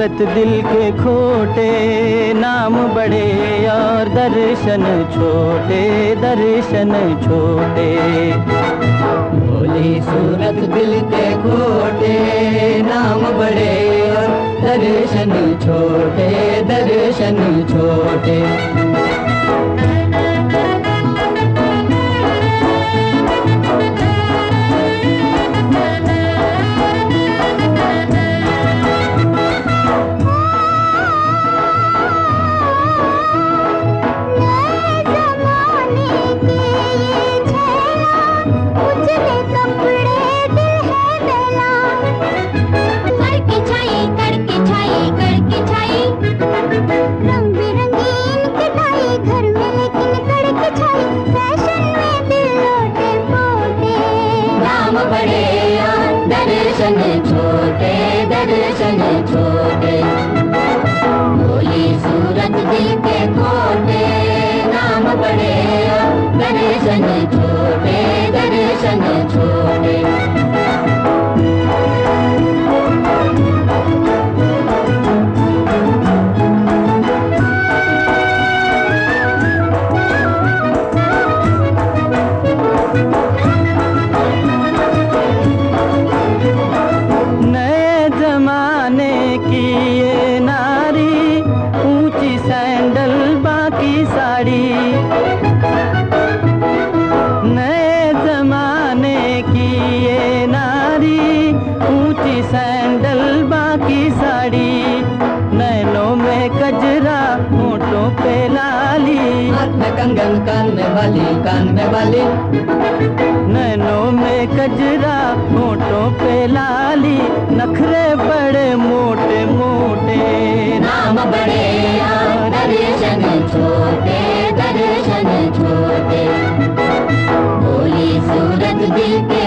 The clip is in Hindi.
सूरत दिल के खोटे, नाम बड़े और दर्शन छोटे, दर्शन छोटे। भोली सूरत दिल के खोटे, नाम बड़े और दर्शन छोटे, दर्शन छोटे। दर्शन छोटे, दर्शन छोटे। भोली सूरत दिल के खोटे, नाम बड़े दर्शन छोटे, दर्शन छोटे। नए जमाने की ये नारी, ऊंची सैंडल बाकी साड़ी, नैनों में कजरा होठों पे लाली, हाथ में कंगन कान में वाली, कान में वाली। नैनों में कजरा होठों पे लाली, नखरे बड़े मोटे मोटे, नाम बड़े दर्शन छोटे, दर्शन छोटे। भोली सूरत दिल के